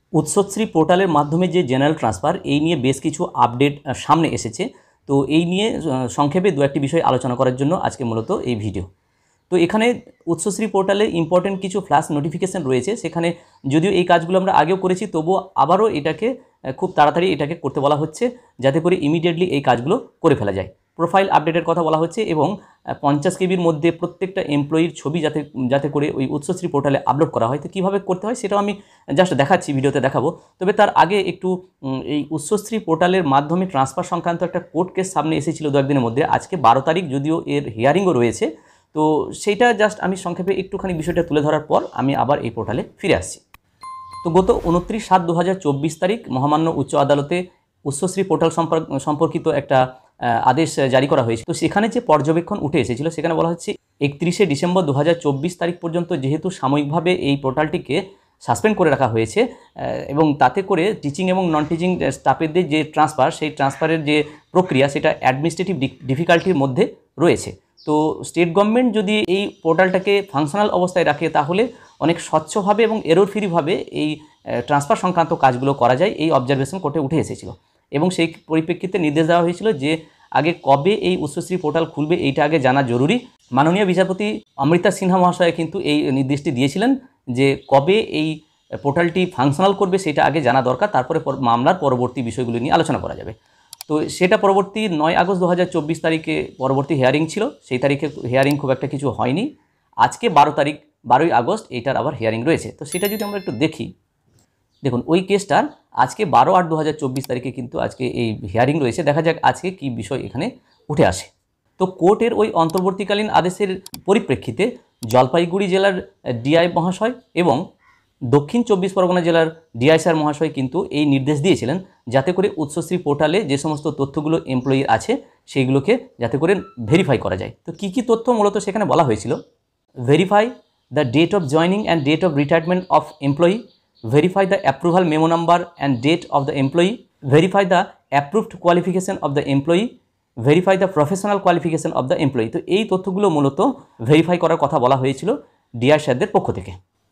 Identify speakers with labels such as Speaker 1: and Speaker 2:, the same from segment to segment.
Speaker 1: উৎসশ্রী পোর্টালের মাধ্যমে যে জেনারেল ট্রান্সফার এই নিয়ে বেশ কিছু আপডেট সামনে এসেছে। তো এই নিয়ে সংক্ষেপে দু একটি বিষয় আলোচনা করার জন্য আজকে মূলত এই ভিডিও। তো এখানে উৎসশ্রী পোর্টালে ইম্পর্টেন্ট কিছু ফ্ল্যাশ নোটিফিকেশান রয়েছে। সেখানে যদিও এই কাজগুলো আমরা আগেও করেছি, তবুও আবারও এটাকে খুব তাড়াতাড়ি এটাকে করতে বলা হচ্ছে, যাতে করে ইমিডিয়েটলি এই কাজগুলো করে ফেলা যায়। প্রোফাইল আপডেটের কথা বলা হচ্ছে এবং 50 কেবির মধ্যে প্রত্যেকটা এমপ্লয়ির ছবি যাতে করে ওই উৎসশ্রী পোর্টালে আপলোড করা হয়। তো কীভাবে করতে হয় সেটাও আমি জাস্ট দেখাচ্ছি, ভিডিওতে দেখাবো। তবে তার আগে একটু এই উৎসশ্রী পোর্টালের মাধ্যমে ট্রান্সফার সংক্রান্ত একটা কোর্ট কেস সামনে এসেছিল দু একদিনের মধ্যে। আজকে 12 তারিখ, যদিও এর হিয়ারিংও রয়েছে। তো সেইটা জাস্ট আমি সংক্ষেপে একটুখানি বিষয়টা তুলে ধরার পর আমি আবার এই পোর্টালে ফিরে আসছি। তো গত 29/7/2024 তারিখ মহামান্য উচ্চ আদালতে উৎসশ্রী পোর্টাল সম্পর্কিত একটা আদেশ জারি করা হয়েছে। তো সেখানে যে পর্যবেক্ষণ উঠে এসেছিল সেখানে বলা হচ্ছে 31শে ডিসেম্বর 2024 তারিখ পর্যন্ত যেহেতু সাময়িকভাবে এই পোর্টালটিকে সাসপেন্ড করে রাখা হয়েছে এবং তাতে করে টিচিং এবং নন টিচিং স্টাফেদের যে ট্রান্সফার, সেই ট্রান্সফারের যে প্রক্রিয়া সেটা অ্যাডমিনিস্ট্রেটিভ ডিফিকাল্টির মধ্যে রয়েছে। তো স্টেট গভর্নমেন্ট যদি এই পোর্টালটাকে ফাংশনাল অবস্থায় রাখে তাহলে অনেক স্বচ্ছভাবে এবং এরর ফ্রিভাবে এই ট্রান্সফার সংক্রান্ত কাজগুলো করা যায়, এই অবজারভেশন কোর্টে উঠে এসেছিল। এবং সেই পরিপ্রেক্ষিতে নির্দেশ দেওয়া হয়েছিল যে আগে কবে এই উৎসশ্রী পোর্টাল খুলবে এইটা আগে জানা জরুরি। মাননীয় বিচারপতি অমৃতা সিনহা মহাশয় কিন্তু এই নির্দেশটি দিয়েছিলেন যে কবে এই পোর্টালটি ফাংশনাল করবে সেটা আগে জানা দরকার, তারপরে মামলার পরবর্তী বিষয়গুলো নিয়ে আলোচনা করা যাবে। তো সেটা পরবর্তী 9 আগস্ট 2024 তারিখে পরবর্তী হিয়ারিং ছিল। সেই তারিখে হিয়ারিং খুব একটা কিছু হয়নি। আজকে 12 তারিখ, 12ই আগস্ট এইটার আবার হিয়ারিং রয়েছে। তো সেটা যদি আমরা একটু দেখি, দেখুন ওই কেসটার আজকে 12/8/2024 তারিখে কিন্তু আজকে এই হিয়ারিং রয়েছে। দেখা যাক আজকে কি বিষয় এখানে উঠে আসে। তো কোর্টের ওই অন্তর্বর্তীকালীন আদেশের পরিপ্রেক্ষিতে জলপাইগুড়ি জেলার ডিআই মহাশয় এবং দক্ষিণ 24 পরগনা জেলার ডিআই স্যার মহাশয় কিন্তু এই নির্দেশ দিয়েছিলেন যাতে করে উৎসশ্রী পোর্টালে যে সমস্ত তথ্যগুলো এমপ্লয়ি আছে সেইগুলোকে যাতে করে ভেরিফাই করা যায়। তো কী কী তথ্য মূলত সেখানে বলা হয়েছিল? Verify the date of joining and date of retirement of employee, verify the approval memo number and date of the employee, verify the approved qualification of the employee, verify the professional qualification of the employee। তো এই তথ্যগুলো মূলত verify করার কথা বলা হয়েছিল DR স্যারদের পক্ষ থেকে।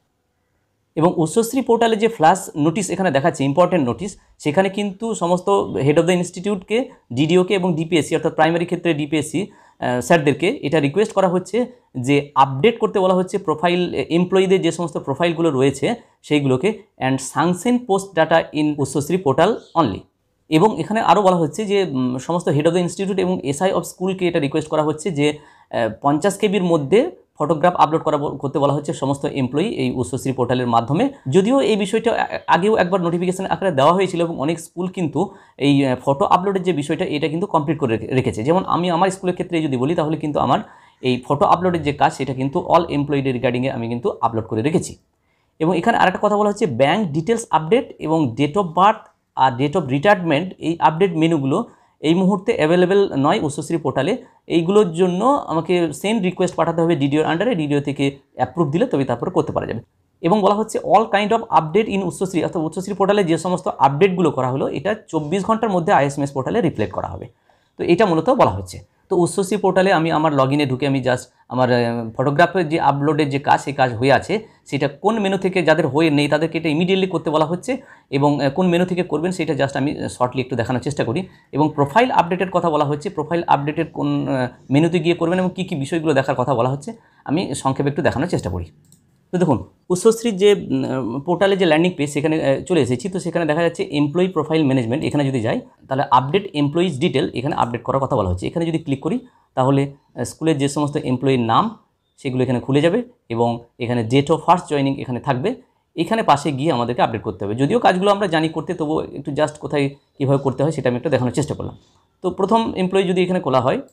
Speaker 1: এবং উৎসশ্রী পোর্টালে যে ফ্ল্যাশ নোটিশ এখানে দেখাচ্ছে, ইম্পর্টেন্ট নোটিশ, সেখানে কিন্তু সমস্ত হেড অফ দ্য ইনস্টিটিউটকে, ডিডিওকে এবং ডিপিএসসি অর্থাৎ প্রাইমারি ক্ষেত্রে ডিপিএসসি স্যারদেরকে এটা রিকোয়েস্ট করা হচ্ছে যে আপডেট করতে বলা হচ্ছে প্রোফাইল, এমপ্লয়িদের যে সমস্ত প্রোফাইলগুলো রয়েছে সেইগুলোকে, and sanction post data in Utsashree portal only. এবং এখানে আরও বলা হচ্ছে যে সমস্ত হেড অফ দ্য ইনস্টিটিউট এবং এসআই অফ স্কুলকে এটা রিকোয়েস্ট করা হচ্ছে যে 50 কেবির মধ্যে ফটোগ্রাফ আপলোড করতে বলা হচ্ছে সমস্ত এমপ্লয়ি এই উৎসশ্রী পোর্টালের মাধ্যমে। যদিও এই বিষয়টা আগেও একবার নোটিফিকেশন আকারে দেওয়া হয়েছিল এবং অনেক স্কুল কিন্তু এই ফটো আপলোডের যে বিষয়টা এটা কিন্তু কমপ্লিট করে রেখেছে। যেমন আমি আমার স্কুলের ক্ষেত্রে যদি বলি তাহলে কিন্তু আমার এই ফটো আপলোডের যে কাজ সেটা কিন্তু অল এমপ্লয়িদের রিগার্ডিংয়ে আমি কিন্তু আপলোড করে রেখেছি। এবং এখানে আরেকটা কথা বলা হচ্ছে ব্যাঙ্ক ডিটেলস আপডেট এবং ডেট অফ বার্থ আর ডেট অফ রিটায়ারমেন্ট, এই আপডেট মেনুগুলো এই মুহূর্তে অ্যাভেলেবেল নয় উৎসশ্রী পোর্টালে। এইগুলোর জন্য আমাকে সেন্ড রিকোয়েস্ট পাঠাতে হবে ডিডিওর আন্ডারে, ডিডিও থেকে অ্যাপ্রুভ দিলে তবে তারপরে করতে পারা যাবে। এবং বলা হচ্ছে all kind of update in Utsashree, অর্থাৎ উৎসশ্রী পোর্টালে যে সমস্ত আপডেটগুলো করা হলো এটা 24 ঘন্টার মধ্যে আইএসএমএস পোর্টালে রিফ্লেক্ট করা হবে। তো এটা মূলত বলা হচ্ছে। তো উৎসশ্রী পোর্টালে আমি আমার লগ ইনে ঢুকে আমি জাস্ট আমার ফটোগ্রাফের যে আপলোডের যে কাজ সেই কাজ হয়ে আছে সেটা কোন মেনু থেকে, যাদের হয়ে নেই তাদেরকে এটা ইমিডিয়েটলি করতে বলা হচ্ছে এবং কোন মেনু থেকে করবেন সেটা জাস্ট আমি শর্টলি একটু দেখানোর চেষ্টা করি। এবং প্রোফাইল আপডেটের কথা বলা হচ্ছে, প্রোফাইল আপডেটের কোন মেনুতে গিয়ে করবেন এবং কী কী বিষয়গুলো দেখার কথা বলা হচ্ছে আমি সংক্ষেপে একটু দেখানোর চেষ্টা করি। তো দেখুন উৎসশ্রীর যে পোর্টালে যে ল্যান্ডিং পেজ সেখানে চলে এসেছি। তো সেখানে দেখা যাচ্ছে এমপ্লয়ি প্রোফাইল ম্যানেজমেন্ট, এখানে যদি যাই তাহলে আপডেট এমপ্লয়িজ ডিটেল এখানে আপডেট করার কথা বলা হচ্ছে। এখানে যদি ক্লিক করি তাহলে স্কুলের যে সমস্ত এমপ্লয়ির নাম সেগুলো এখানে খুলে যাবে এবং এখানে ডেট অফ ফার্স্ট জয়নিং এখানে থাকবে। এখানে পাশে গিয়ে আমাদেরকে আপডেট করতে হবে। যদিও কাজগুলো আমরা জানি করতে, তবুও একটু জাস্ট কোথায় কীভাবে করতে হয় সেটা আমি একটু দেখানোর চেষ্টা করলাম। তো প্রথম এমপ্লয়ি যদি এখানে খোলা হয়,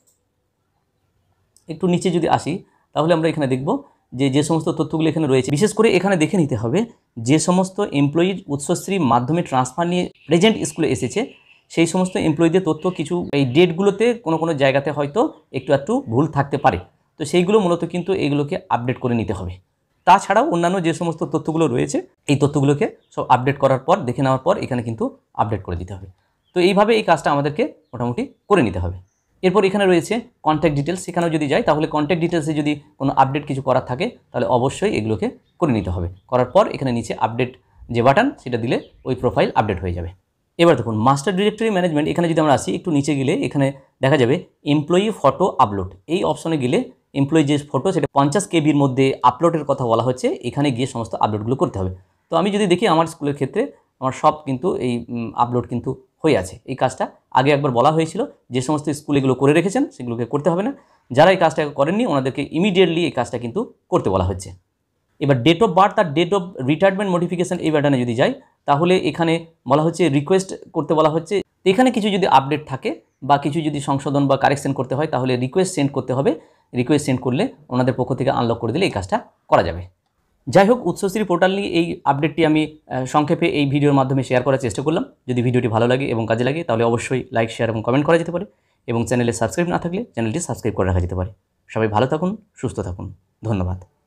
Speaker 1: একটু নিচে যদি আসি তাহলে আমরা এখানে দেখব যে সমস্ত তথ্যগুলো এখানে রয়েছে। বিশেষ করে এখানে দেখে নিতে হবে যে সমস্ত এমপ্লয়ির উৎসশ্রী মাধ্যমে ট্রান্সফার নিয়ে প্রেজেন্ট স্কুলে এসেছে সেই সমস্ত এমপ্লয়িদের তথ্য কিছু এই ডেটগুলোতে কোনো জায়গাতে হয়তো একটু ভুল থাকতে পারে। তো সেইগুলো মূলত কিন্তু এইগুলোকে আপডেট করে নিতে হবে। তাছাড়াও অন্যান্য যে সমস্ত তথ্যগুলো রয়েছে এই তথ্যগুলোকে সব আপডেট করার পর, দেখে নেওয়ার পর এখানে কিন্তু আপডেট করে দিতে হবে। তো এইভাবে এই কাজটা আমাদেরকে মোটামুটি করে নিতে হবে। এরপর এখানে রয়েছে কন্ট্যাক্ট ডিটেলস। সেখানেও যদি যাই তাহলে কন্ট্যাক্ট ডিটেলসে যদি কোনো আপডেট কিছু করার থাকে তাহলে অবশ্যই এগুলোকে করে নিতে হবে। করার পর এখানে নিচে আপডেট যে বাটন সেটা দিলে ওই প্রোফাইল আপডেট হয়ে যাবে। এবার দেখুন মাস্টার ডিরেক্টরি ম্যানেজমেন্ট, এখানে যদি আমরা আসি একটু নিচে গেলে এখানে দেখা যাবে এমপ্লয়ি ফটো আপলোড। এই অপশনে গেলে এমপ্লয়ি যে ফটো সেটা 50 কেবির মধ্যে আপলোডের কথা বলা হচ্ছে, এখানে গিয়ে সমস্ত আপলোডগুলো করতে হবে। তো আমি যদি দেখি আমার স্কুলের ক্ষেত্রে আমার সব কিন্তু এই আপলোড কিন্তু হয়ে আছে। এই কাজটা আগে একবার বলা হয়েছিল, যে সমস্ত স্কুল এগুলো করে রেখেছেন সেগুলোকে করতে হবে না, যারা এই কাজটা করেননি ওনাদেরকে ইমিডিয়েটলি এই কাজটা কিন্তু করতে বলা হচ্ছে। এবার ডেট অফ বার্থ আর ডেট অফ রিটায়ারমেন্ট মডিফিকেশন এই বাটনে যদি যাই, তাহলে এখানে বলা হচ্ছে রিকোয়েস্ট করতে বলা হচ্ছে। এখানে কিছু যদি আপডেট থাকে বা কিছু যদি সংশোধন বা কারেকশন করতে হয় তাহলে রিকোয়েস্ট সেন্ড করতে হবে। রিকোয়েস্ট সেন্ড করলে ওনাদের পক্ষ থেকে আনলক করে দিলে এই কাজটা করা যাবে। যাই হোক, উৎসশ্রী পোর্টাল নিয়ে এই আপডেটটি আমি সংক্ষেপে এই ভিডিওর মাধ্যমে শেয়ার করার চেষ্টা করলাম। যদি ভিডিওটি ভালো লাগে এবং কাজে লাগে তাহলে অবশ্যই লাইক, শেয়ার এবং কমেন্ট করা যেতে পারে, এবং চ্যানেলে সাবস্ক্রাইব না থাকলে চ্যানেলটি সাবস্ক্রাইব করে রাখা যেতে পারে। সবাই ভালো থাকুন, সুস্থ থাকুন, ধন্যবাদ।